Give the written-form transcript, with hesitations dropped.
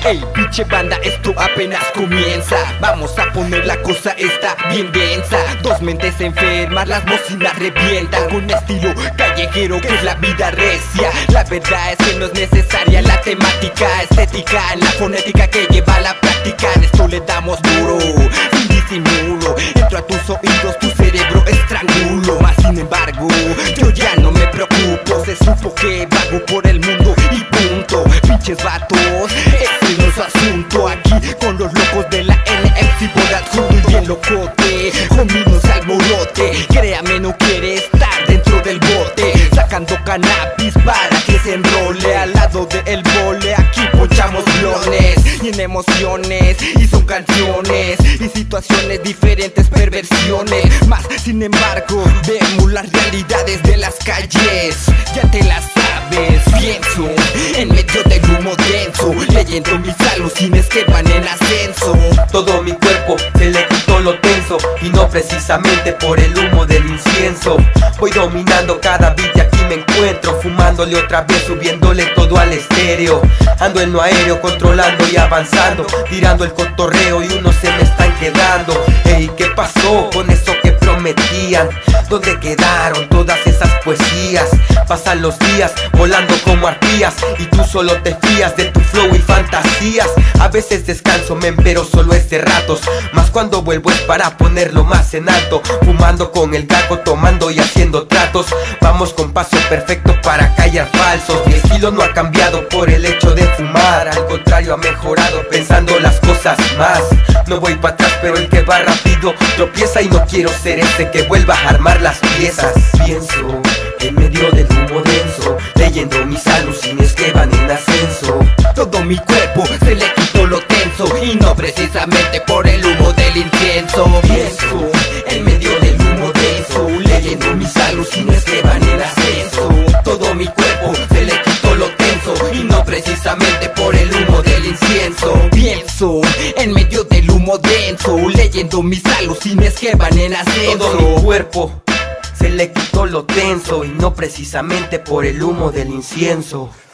Ey, pinche banda, esto apenas comienza. Vamos a poner la cosa esta bien densa. Dos mentes enfermas, las bocinas revientan. Con estilo callejero que es la vida recia. La verdad es que no es necesaria la temática estética en la fonética que lleva a la práctica. En esto le damos duro, sin disimulo. Entro a tus oídos, tu cerebro estrangulo. Mas sin embargo, yo ya no me preocupo. Se supo que vago por el mundo y punto. Pinches vatos, ese no es su asunto. Aquí con los locos de la NMC por adjunto y el locote. Homie, no se alborote. Créame, no quiere estar dentro del bote. Sacando cannabis para que se enrole al lado del vole. Aquí ponchamos blones y en emociones. Y son canciones y situaciones diferentes, perversiones. Mas sin embargo, vemos las realidades de las calles. Ya te las sabes, pienso en medio del humo denso, leyendo mis alucines que van en ascenso. Todo mi cuerpo se le quitó lo tenso, y no precisamente por el humo del incienso. Voy dominando cada beat y aquí me encuentro, fumándole otra vez, subiéndole todo al estéreo. Ando en lo aéreo, controlando y avanzando, tirando el cotorreo y unos se me están quedando. Ey, ¿qué pasó con eso que prometían? ¿Dónde quedaron todas esas poesías? Pasan los días volando como arpías, y tú solo te fías de tu flow y fantasías. A veces descanso, men, pero solo es de ratos. Más cuando vuelvo es para ponerlo más en alto. Fumando con el gago, tomando y haciendo tratos. Vamos con paso perfecto para callar falsos. Mi estilo no ha cambiado por el hecho de fumar. Al contrario, ha mejorado pensando las cosas más. No voy para atrás, pero el que va rápido tropieza, y no quiero ser ese que vuelva a armar las piezas. Pienso en medio del humo denso, leyendo mis alucines que van en ascenso. Todo mi cuerpo se le quitó lo tenso, y no precisamente por el humo del incienso. Pienso en medio del humo denso, leyendo mis alucines que van en ascenso. Todo mi cuerpo se le quitó lo tenso, y no precisamente por el humo del incienso. Pienso en medio del humo denso, leyendo mis alucines que van en ascenso. Todo mi cuerpo se le quitó lo tenso, y no precisamente por el humo del incienso.